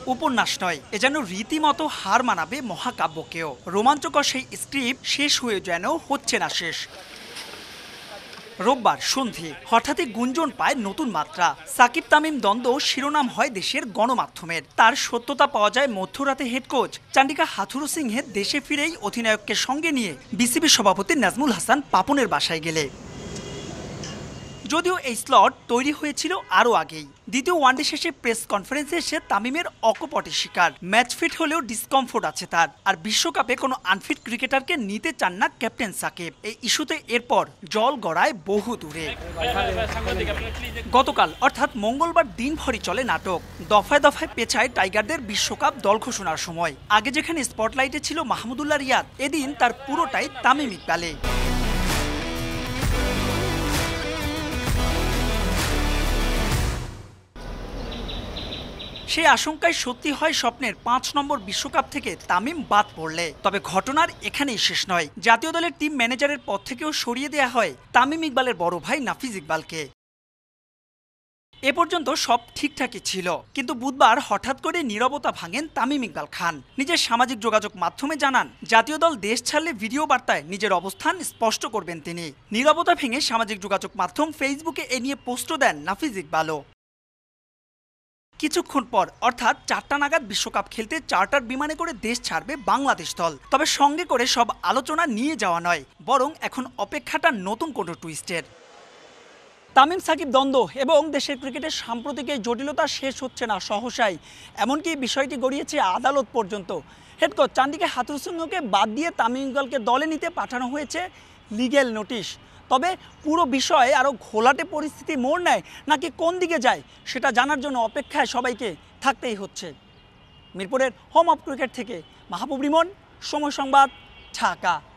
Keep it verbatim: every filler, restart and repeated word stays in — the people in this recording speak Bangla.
উপন্যাস নয়, এ যেন রীতিমতো হার মানাবে মহাকাব্যকেও। রোমাঞ্চকর সেই স্ক্রিপ্ট শেষ হয়ে যেন হচ্ছে না শেষ। রোববার সন্ধে হঠাৎই গুঞ্জন পায় নতুন মাত্রা। সাকিব তামিম দ্বন্দ্ব শিরোনাম হয় দেশের গণমাধ্যমের। তার সত্যতা পাওয়া যায় মধ্যরাতে হেড কোচ চান্ডিকা হাথুরুসিংহে দেশে ফিরেই অধিনায়ককে সঙ্গে নিয়ে বিসিবি সভাপতি নাজমুল হাসান পাপনের বাসায় গেলে। যদিও এই স্লট তৈরি হয়েছিল আরও আগেই। দ্বিতীয় ওয়ানডে শেষে প্রেস কনফারেন্সে এসে তামিমের অকপটের শিকার। ম্যাচ ফিট হলেও ডিসকমফোর্ট আছে তার। আর বিশ্বকাপে কোনো আনফিট ক্রিকেটারকে নিতে চান না ক্যাপ্টেন সাকিব। এই ইস্যুতে এরপর জল গড়ায় বহু দূরে। গতকাল অর্থাৎ মঙ্গলবার দিনভরই চলে নাটক। দফায় দফায় পেছায় টাইগারদের বিশ্বকাপ দল ঘোষণার সময়। আগে যেখানে স্পটলাইটে ছিল মাহমুদুল্লাহ রিয়াদ, এদিন তার পুরোটাই তামিম ইকবালে। সেই আশঙ্কায় সত্যি হয় স্বপ্নের পাঁচ নম্বর বিশ্বকাপ থেকে তামিম বাদ পড়লে। তবে ঘটনার এখানেই শেষ নয়। জাতীয় দলের টিম ম্যানেজারের পদ থেকেও সরিয়ে দেওয়া হয় তামিম ইকবালের বড় ভাই নাফিজ ইকবালকে। এ পর্যন্ত সব ঠিকঠাকই ছিল, কিন্তু বুধবার হঠাৎ করে নীরবতা ভাঙেন তামিম ইকবাল খান। নিজের সামাজিক যোগাযোগ মাধ্যমে জানান, জাতীয় দল দেশ ছাড়লে ভিডিও বার্তায় নিজের অবস্থান স্পষ্ট করবেন তিনি। নীরবতা ভেঙে সামাজিক যোগাযোগ মাধ্যম ফেসবুকে এ নিয়ে পোস্টও দেন নাফিজ ইকবালও। কিছুক্ষণ পর অর্থাৎ চারটা নাগাদ বিশ্বকাপ খেলতে চার্টার বিমানে করে দেশ ছাড়বে বাংলাদেশ দল। তবে সঙ্গে করে সব আলোচনা নিয়ে যাওয়া নয়, বরং এখন অপেক্ষাটা নতুন কোনো টুইস্টের। তামিম সাকিব দ্বন্দ্ব এবং দেশের ক্রিকেটের সাম্প্রতিক এই জটিলতা শেষ হচ্ছে না সহসাই। এমনকি বিষয়টি গড়িয়েছে আদালত পর্যন্ত। হেড কোচ চান্ডিকা হাথুরুসিংহকে বাদ দিয়ে তামিম ইকবালকে দলে নিতে পাঠানো হয়েছে লিগ্যাল নোটিশ। তবে পুরো বিষয়ে আরও ঘোলাটে পরিস্থিতি মোড় নেয় নাকি কোন দিকে যায় সেটা জানার জন্য অপেক্ষায় সবাইকে থাকতেই হচ্ছে। মিরপুরের হোম অফ ক্রিকেট থেকে মাহবুব রিমন, সময় সংবাদ, ঢাকা।